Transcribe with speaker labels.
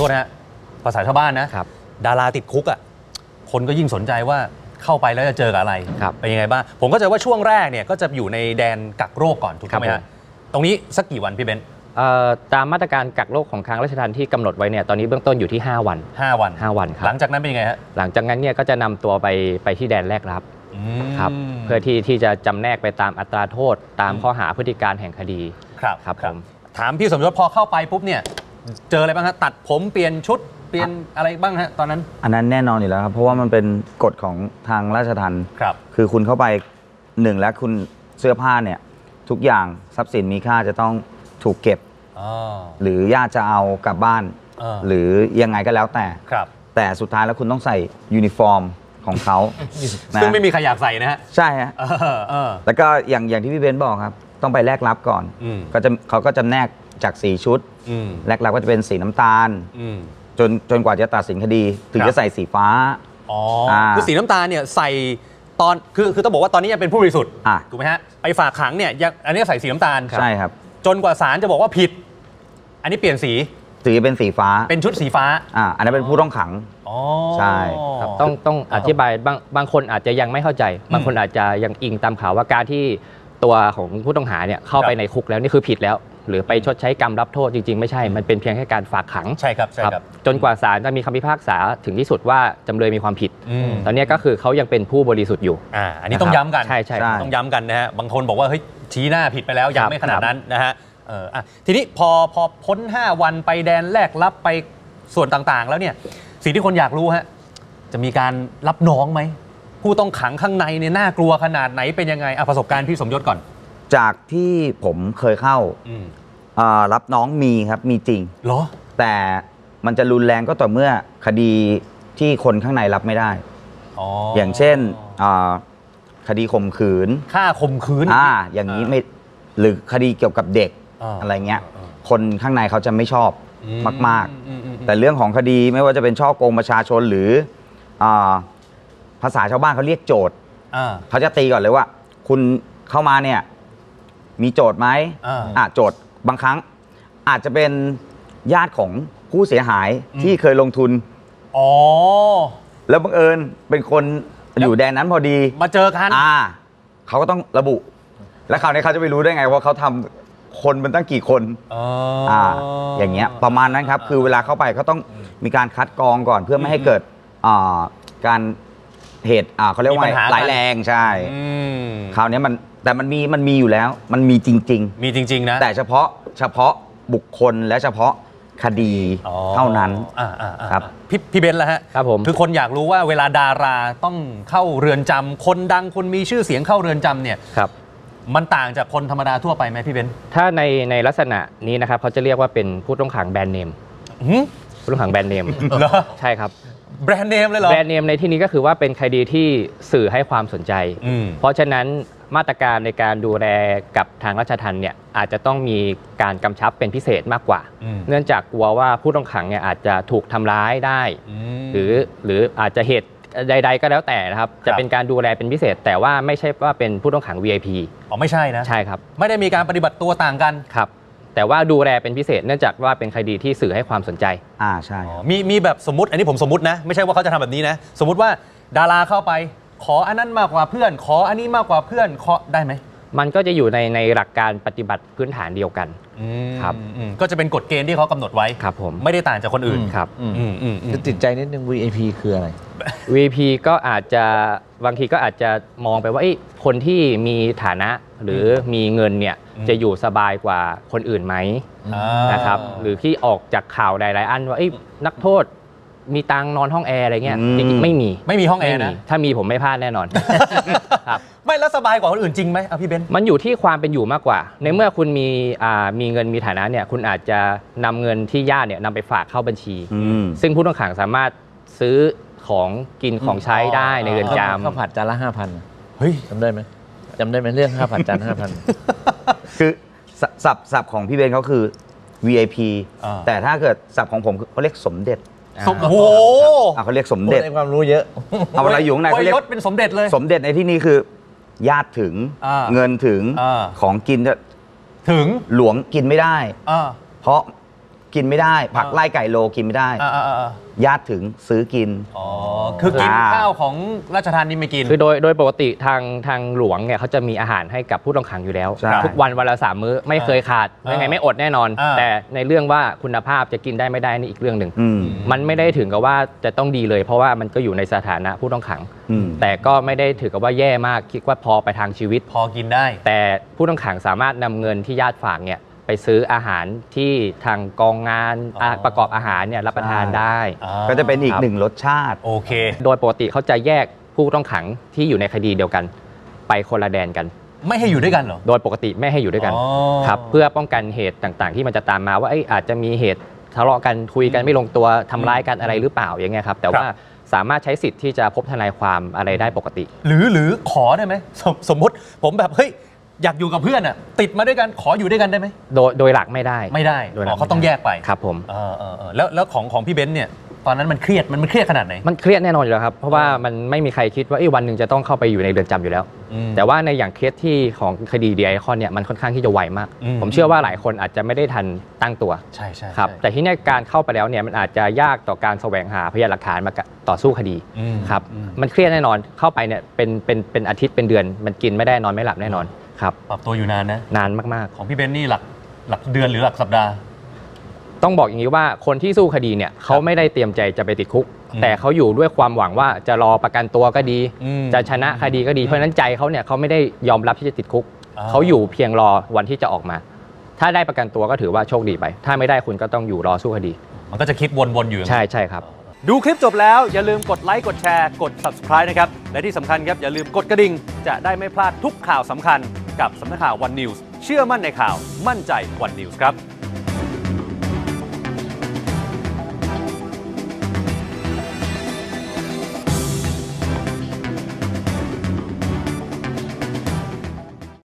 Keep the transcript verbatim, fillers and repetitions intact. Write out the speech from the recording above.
Speaker 1: ษนะฮะภาษาชาวบ้านนะครับดาราติดคุกอ่ะคนก็ยิ่งสนใจว่าเข้าไปแล้วจะเจอกับอะไรเป็นยังไงบ้างผมก็จะว่าช่วงแรกเนี่ยก็จะอยู่ในแดนกักโรคก่อนถูกไหมฮะตรงนี้สักกี่วันพี่เบนซ์
Speaker 2: ตามมาตรการกักโรคของทางราชทัณฑ์ที่กำหนดไว้เนี่ยตอนนี้เบื้องต้นอยู่ที่ห้าวัน
Speaker 1: ห้าวัน
Speaker 2: ห้าวันครับ
Speaker 1: หลังจากนั้นเป็นยังไงฮะ
Speaker 2: หลังจากนั้นเนี่ยก็จะนำตัวไปไปที่แดนแรกรับครับเพื่อที่ที่จะจำแนกไปตามอัตราโทษตามข้อหาพฤติการแห่งคดี
Speaker 1: ครับครับผมถามพี่สมยศพอเข้าไปปุ๊บเนี่ยเจออะไรบ้างฮะตัดผมเปลี่ยนชุดเปลี่ยนอะไรบ้างฮะตอนนั้น
Speaker 3: อันนั้นแน่นอนอยู่แล้วครับเพราะว่ามันเป็นกฎของทางราชทัณฑ์ครับคือคุณเข้าไปหนึ่งแล้วคุณเสื้อผ้าเนี่ยทุกอย่างทรัพย์สินมีค่าจะต้องถูกเก็บหรือญาติจะเอากลับบ้านหรือยังไงก็แล้วแต่แต่สุดท้ายแล้วคุณต้องใส่ยูนิฟอร์มของเขา
Speaker 1: ซึ่งไม่มีใครอยากใส่นะฮะ
Speaker 3: ใช่ฮะแล้วก็อย่างอย่างที่พี่เบนซ์บอกครับต้องไปแลกรับก่อนก็จะเขาก็จำแนกจากสีชุดแลกรับก็จะเป็นสีน้ำตาลจนจนกว่าจะตัดสินคดีถึงจะใส่สีฟ้า
Speaker 1: อ๋อคือสีน้ำตาลเนี่ยใส่ตอนคือคือต้องบอกว่าตอนนี้ยังเป็นผู้บริสุทธิ์ถูกไหมฮะไปฝากขังเนี่ยยังอันนี้ใส่สีน้ำตาล
Speaker 3: ใช่ครับ
Speaker 1: จนกว่าศาลจะบอกว่าผิดอันนี้เปลี่ยนสี
Speaker 3: สีเป็นสีฟ้า
Speaker 1: เป็นชุดสีฟ้า
Speaker 3: อ่าอันนั้นเป็นผู้ต้องขังใช่
Speaker 2: ครับต้องต้องอธิบายบางบางคนอาจจะยังไม่เข้าใจบางคนอาจจะยังอิงตามข่าวว่าการที่ตัวของผู้ต้องหาเนี่ยเข้าไปในคุกแล้วนี่คือผิดแล้วหรือไปชดใช้กรรมรับโทษจริงๆไม่ใช่มันเป็นเพียงแค่การฝากขัง
Speaker 1: ใช่ครับใช่ครับ
Speaker 2: จนกว่าศาลจะมีคำพิพากษาถึงที่สุดว่าจำเลยมีความผิดตอนนี้ก็คือเขายังเป็นผู้บริสุทธิ์อยู่
Speaker 1: อ่าอันนี้ต้องย้ำกัน
Speaker 2: ใช่ใช่
Speaker 1: ต้องย้ำกันนะฮะบางคนบอกว่าเฮ้ยชี้หน้าผิดไปแล้วยังไม่ขนาดนั้นนะฮะเอออ่ะทีนี้พอพอพ้นห้าวันไปแดนแรกรับไปส่วนต่างๆแล้วเนี่ยสิ่งที่คนอยากรู้ฮะจะมีการรับน้องไหมผู้ต้องขังข้างในเนี่ยน่ากลัวขนาดไหนเป็นยังไงอ่ะประสบการณ์พี่สมยศก่อน
Speaker 3: จากที่ผมเคยเข้ารับน้องมีครับมีจริง
Speaker 1: เหรอ
Speaker 3: แต่มันจะรุนแรงก็ต่อเมื่อคดีที่คนข้างในรับไม่ได้ อ, อย่างเช่นคดีข่มขืน
Speaker 1: ฆ่าข่มขืน
Speaker 3: อ่าอย่างนี้ไม่หรือคดีเกี่ยวกับเด็ก อ, อะไรเงี้ยคนข้างในเขาจะไม่ชอบมากๆแต่เรื่องของคดีไม่ว่าจะเป็นช่อโกงประชาชนหรือภาษาชาวบ้านเขาเรียกโจทย์เขาจะตีก่อนเลยว่าคุณเข้ามาเนี่ยมีโจทย์ไหมอ่าโจทย์บางครั้งอาจจะเป็นญาติของผู้เสียหายที่เคยลงทุนอ๋อแล้วบังเอิญเป็นคนอยู่แดนนั้นพอดี
Speaker 1: มาเจอกัน
Speaker 3: อ่าเขาก็ต้องระบุ แล้วคราวนี้เขาจะไปรู้ได้ไงว่าเขาทำคนมันตั้งกี่คนอ่าอย่างเงี้ยประมาณนั้นครับคือเวลาเข้าไปเขาต้องมีการคัดกรองก่อนเพื่อไม่ให้เกิดอ่าการเหตุอ่าเขาเรียกว่าหลายแรงใช่คราวนี้มันแต่มันมีมันมีอยู่แล้วมันมีจริง
Speaker 1: ๆมีจริงๆนะ
Speaker 3: แต่เฉพาะเฉพาะบุคคลและเฉพาะคดีเท่านั้นครับ
Speaker 1: พี่พี่เบนซ์ล่ะฮะ
Speaker 2: ครับผม
Speaker 1: คือคนอยากรู้ว่าเวลาดาราต้องเข้าเรือนจำคนดังคนมีชื่อเสียงเข้าเรือนจำเนี่ย
Speaker 2: ครับ
Speaker 1: มันต่างจากคนธรรมดาทั่วไปไหมพี่เบนซ์
Speaker 2: ถ้าในในลักษณะนี้นะครับเขาจะเรียกว่าเป็นผู้ต้องขังแบรนด์เนมผู้ต้องขังแบรนด์เนมใช่ครับ
Speaker 1: แบรนด์เนมเลยเหรอ
Speaker 2: แบรนด์เนมในที่นี้ก็คือว่าเป็นคดีที่สื่อให้ความสนใจเพราะฉะนั้นมาตรการในการดูแลกับทางราชทัณฑ์เนี่ยอาจจะต้องมีการกำชับเป็นพิเศษมากกว่าเนื่องจากกลัวว่าผู้ต้องขังเนี่ยอาจจะถูกทำร้ายได้หรือหรืออาจจะเหตุใดๆก็แล้วแต่นะครับจะเป็นการดูแลเป็นพิเศษแต่ว่าไม่ใช่ว่าเป็นผู้ต้องขัง วี ไอ พี
Speaker 1: อ๋อไม่ใช่นะ
Speaker 2: ใช่ครับ
Speaker 1: ไม่ได้มีการปฏิบัติตัวต่างกัน
Speaker 2: ครับแต่ว่าดูแลเป็นพิเศษเนื่องจากว่าเป็นคดีที่สื่อให้ความสนใจ
Speaker 3: อ่าใช่
Speaker 1: มีมีแบบสมมติอันนี้ผมสมมตินะไม่ใช่ว่าเขาจะทำแบบนี้นะสมมติว่าดาราเข้าไปขออันนั้นมากกว่าเพื่อนขออันนี้มากกว่าเพื่อนขอได้ไหม
Speaker 2: มันก็จะอยู่ในในหลักการปฏิบัติพื้นฐานเดียวกันครับ
Speaker 1: ก็จะเป็นกฎเกณฑ์ที่เขากำหนดไว้
Speaker 2: ครับผม
Speaker 1: ไม่ได้ต่างจากคนอื่น
Speaker 2: ครับ
Speaker 4: จะติดใจนิดนึง วี ไอ พี คืออะไร
Speaker 2: วี ไอ พี ก็อาจจะบางทีก็อาจจะมองไปว่าคนที่มีฐานะหรือมีเงินเนี่ยจะอยู่สบายกว่าคนอื่นไหมนะครับหรือที่ออกจากข่าวใดหลายอันว่านักโทษมีตังนอนห้องแอร์อะไรเงี้ยจริงๆไม่มี
Speaker 1: ไม่มีห้องแอร์นะ
Speaker 2: ถ้ามีผมไม่พลาดแน่นอน
Speaker 1: ครับไม่แล้วสบายกว่าคนอื่นจริงไหมอ่ะพี่เบนซ์
Speaker 2: มันอยู่ที่ความเป็นอยู่มากกว่าในเมื่อคุณมีอ่ามีเงินมีฐานะเนี่ยคุณอาจจะนำเงินที่ญาติเนี่ยนำไปฝากเข้าบัญชีซึ่งผู้ต้องขังสามารถซื้อของกินของใช้ได้ในเรือนจำ
Speaker 4: ข้าวผัดจานละห้าพัน
Speaker 1: เฮ้ย
Speaker 4: จำได้ไหมจำได้ไหมเรื่องข้าวผัดจานห้าพัน
Speaker 3: คือศัพท์ศัพท์ของพี่เบนซ์เขาคือ วี ไอ พี แต่ถ้าเกิดศัพท์ของผมเขาเรียกสมเด็จ
Speaker 1: โอ้โห
Speaker 3: เขาเรียกสมเด็จ
Speaker 4: ความรู้เยอะ
Speaker 3: เอาอะไรอยู่ข้างในเขาเรียก
Speaker 1: เป็นสมเด็จเลย
Speaker 3: สมเด็จในที่นี้คือญาติถึงเงินถึงของกินจะ
Speaker 1: ถึง
Speaker 3: หลวงกินไม่ได้เพราะกินไม่ได้ ผักไล่ไก่โลกินไม่ได้
Speaker 1: อ่าๆ
Speaker 3: ญาติถึงซื้อกิน
Speaker 1: ๆอ๋อคือกิน
Speaker 3: อ่า
Speaker 1: ข้าวของราชทานนี่ไม่กิน
Speaker 2: คือโดยโดยปกติทางทางหลวงเนี่ยเขาจะมีอาหารให้กับผู้ต้องขังอยู่แล้ว
Speaker 3: ใช่
Speaker 2: ทุกวันวันละสามมื้อไม่เคยขาด
Speaker 1: อ่า
Speaker 2: ยังไงไม่อดแน่นอน
Speaker 1: อ่า
Speaker 2: แต่ในเรื่องว่าคุณภาพจะกินได้ไม่ได้นี่อีกเรื่องหนึ่ง
Speaker 3: อืม
Speaker 2: มันไม่ได้ถึงกับว่าจะต้องดีเลย เพราะว่ามันก็อยู่ในสถานะผู้ต้องขัง
Speaker 3: อืม
Speaker 2: แต่ก็ไม่ได้ถือกับว่าแย่มากคิดว่าพอไปทางชีวิต
Speaker 1: พอกินได้
Speaker 2: แต่ผู้ต้องขังสามารถนำเงินที่ญาติฝากเนี่ยไปซื้ออาหารที่ทางกองงาน
Speaker 1: อ๋อ
Speaker 2: ประกอบอาหารเนี่ยรับประทานได้
Speaker 1: อ่า
Speaker 3: ก็จะเป็นอีกหนึ่งรสชาติ
Speaker 1: โอเค
Speaker 2: โดยปกติเขาจะแยกผู้ต้องขังที่อยู่ในคดีเดียวกัน ไปคนละแดนกัน
Speaker 1: ไม่ให้อยู่ด้วยกันเหรอ
Speaker 2: โดยปกติไม่ให้อยู่ด้วยกัน
Speaker 1: อ๋อ
Speaker 2: ครับเพื่อป้องกันเหตุต่างๆ ที่มันจะตามมาว่าเอ้ยอาจจะมีเหตุทะเลาะกันคุยกันไม่ลงตัวทำร้ายกันอะไรหรือเปล่าอย่างเงี้ยครับแต่ว่าสามารถใช้สิทธิ์ที่จะพบทนายความอะไรได้ปกติ
Speaker 1: หรือหรือขอได้ไหมสมสมมติผมแบบเฮ้ยอยากอยู่กับเพื่อนอ่ะติดมาด้วยกันขออยู่ด้วยกันได้ไหม
Speaker 2: โดยโดยหลักไม่ได้
Speaker 1: ไม่ได้
Speaker 2: โดยหลั
Speaker 1: อ๋อเขาต้องแยกไป
Speaker 2: ครับผม
Speaker 1: เออเออเออแล้วแล้วของของพี่เบนซ์เนี่ยตอนนั้นมันเครียดมันมันเครียดขนาดไหน
Speaker 2: มันเครียดแน่นอนอยู่แล้วครับเพราะว่ามันไม่มีใครคิดว่าเอ้ยวันหนึ่งจะต้องเข้าไปอยู่ในเรือนจำอยู่แล้ว
Speaker 1: อืม
Speaker 2: แต่ว่าในอย่างเคสที่ของคดีดีไอคอนเนี่ยมันค่อนข้างที่จะไวมาก
Speaker 1: อืม
Speaker 2: ผมเชื่อว่าหลายคนอาจจะไม่ได้ทันตั้งตัว
Speaker 1: ใช่ใช่
Speaker 2: ครับ
Speaker 1: ใช่
Speaker 2: แต่ที่เนี่ยการเข้าไปแล้วเนี่ยมันอาจจะยากต่อการแสวงหาพยานหลักฐานมาต่อสู้คดี
Speaker 1: อืม
Speaker 2: ครับ
Speaker 1: อืม
Speaker 2: มันเครียดแน่นอนเข้าไปเนี่ยเป็นเป็นเป็นอาทิตย์เป็นเดือน มันกินไม่ได้นอนไม่หลับแน่นอนครับ
Speaker 1: ปรับตัวอยู่นานนะ
Speaker 2: นานมาก
Speaker 1: ของพี่เบนซ์นี่หลักหลักเดือนหรือหลักสัปดาห์
Speaker 2: ๆ ต้องบอกอย่างนี้ว่าคนที่สู้คดีเนี่ยเขาไม่ได้เตรียมใจจะไปติดคุก
Speaker 1: อืม
Speaker 2: แต่เขาอยู่ด้วยความหวังว่าจะรอประกันตัวก็ดี
Speaker 1: อืม
Speaker 2: จะชนะคดีก็ดีเพราะฉะนั้นใจเขาเนี่ยเขาไม่ได้ยอมรับที่จะติดคุก
Speaker 1: อ่า
Speaker 2: เขาอยู่เพียงรอวันที่จะออกมา ถ้าได้ประกันตัวก็ถือว่าโชคดีไป ถ้าไม่ได้คุณก็ต้องอยู่รอสู้คดี
Speaker 1: มันก็จะคิดวนๆอยู่อย่างนั้น
Speaker 2: ใช่ใช่ครับ
Speaker 1: ดูคลิปจบแล้วอย่าลืมกดไลค์กดแชร์กด Subscribe นะครับและที่สำคัญครับอย่าลืมกดกระดิ่งจะได้ไม่พลาดทุกข่าวสำคัญกับสำนักข่าว One News เชื่อมั่นในข่าวมั่นใจ One News ครับ